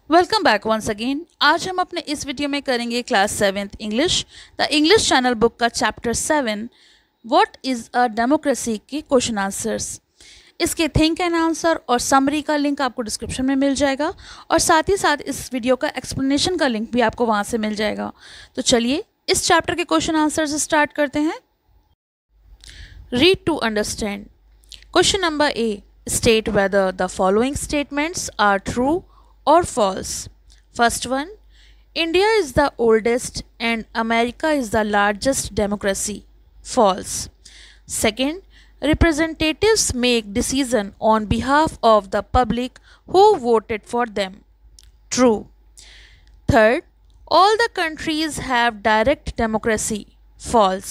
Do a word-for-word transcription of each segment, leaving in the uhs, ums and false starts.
Welcome back once again. आज हम अपने इस वीडियो में करेंगे class seventh English the English channel book का chapter seven what is a democracy के क्वेश्चन आंसर्स। इसके थिंक एंड आंसर और समरी का लिंक आपको डिस्क्रिप्शन में मिल जाएगा और साथ ही साथ इस वीडियो का एक्सप्लेनेशन का लिंक भी आपको वहाँ से मिल जाएगा। तो चलिए इस चैप्टर के क्वेश्चन आंसर्स स्टार्ट करते हैं। Read to understand. Question number A, state whether the following statements are true or false. First one, India is the oldest and America is the largest democracy. False. Second, representatives make decision on behalf of the public who voted for them. True. Third, all the countries have direct democracy. False.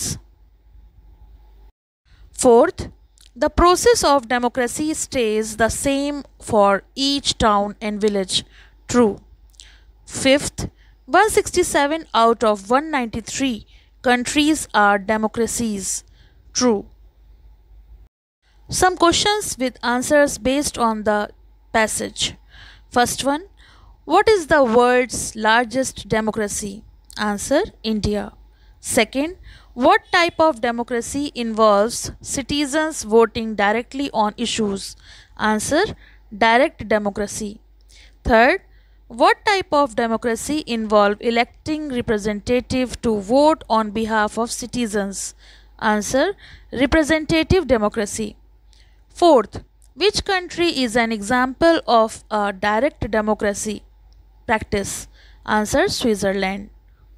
Fourth, the process of democracy stays the same for each town and village. True. Fifth, one hundred sixty-seven out of one hundred ninety-three countries are democracies. True. Some questions with answers based on the passage. First one, what is the world's largest democracy? Answer, India. Second, what type of democracy involves citizens voting directly on issues? Answer, direct democracy. Third, what type of democracy involves electing representative to vote on behalf of citizens? Answer, representative democracy. Fourth, which country is an example of a direct democracy practice? Answer, Switzerland.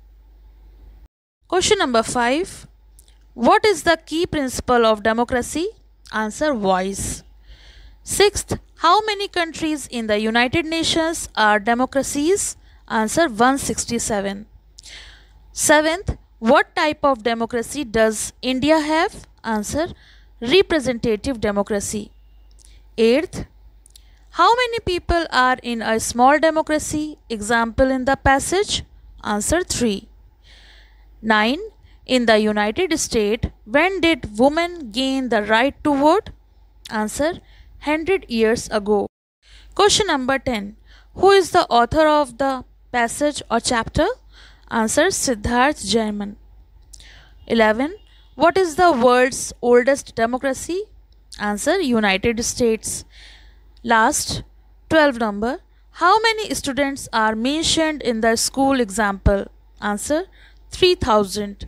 Question number five. What is the key principle of democracy? Answer, voice. Sixth, how many countries in the United Nations are democracies? Answer, one hundred sixty-seven. Seventh, what type of democracy does India have? Answer, representative democracy. Eighth, how many people are in a small democracy? Example in the passage? Answer, three. Nine. In the United States, when did women gain the right to vote? Answer, one hundred years ago. Question number ten. Who is the author of the passage or chapter? Answer, Siddharth Jaiman. eleven. What is the world's oldest democracy? Answer, United States. Last, twelve number. How many students are mentioned in the school example? Answer, three thousand.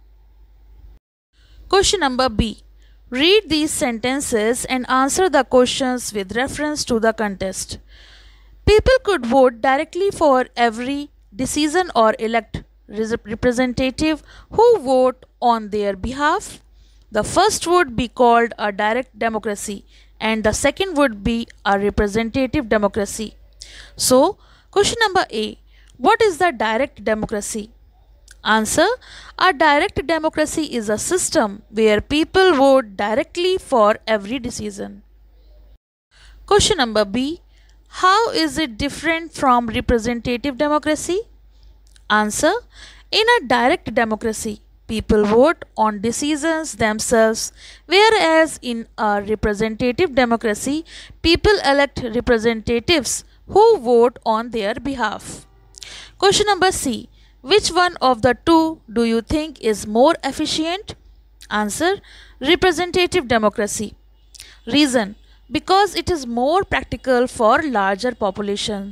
Question number B. Read these sentences and answer the questions with reference to the context. People could vote directly for every decision or elect representative who vote on their behalf. The first would be called a direct democracy and the second would be a representative democracy. So, question number A. What is the direct democracy? Answer, a direct democracy is a system where people vote directly for every decision. Question number B. How is it different from representative democracy? Answer, in a direct democracy, people vote on decisions themselves, whereas in a representative democracy, people elect representatives who vote on their behalf. Question number C. Which one of the two do you think is more efficient? Answer, representative democracy. Reason, because it is more practical for larger population.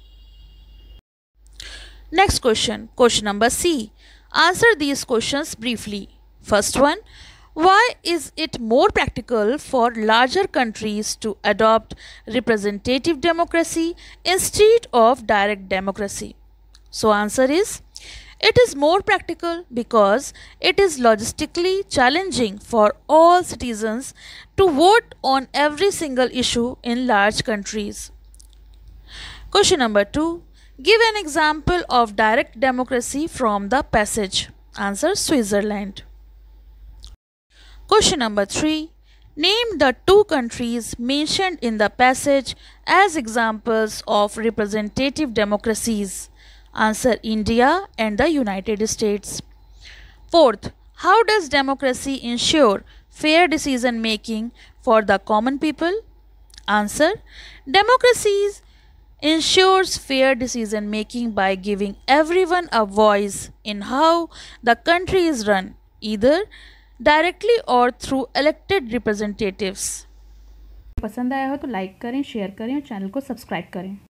Next question, question number C. Answer these questions briefly. First one, why is it more practical for larger countries to adopt representative democracy instead of direct democracy? So answer is, it is more practical because it is logistically challenging for all citizens to vote on every single issue in large countries. Question number two. Give an example of direct democracy from the passage. Answer, Switzerland. Question number three. Name the two countries mentioned in the passage as examples of representative democracies. Answer, India and the United States. Fourth, how does democracy ensure fair decision making for the common people? Answer, democracies ensures fair decision making by giving everyone a voice in how the country is run, either directly or through elected representatives. पसंद आया हो तो like करें, share करें और channel को subscribe करें।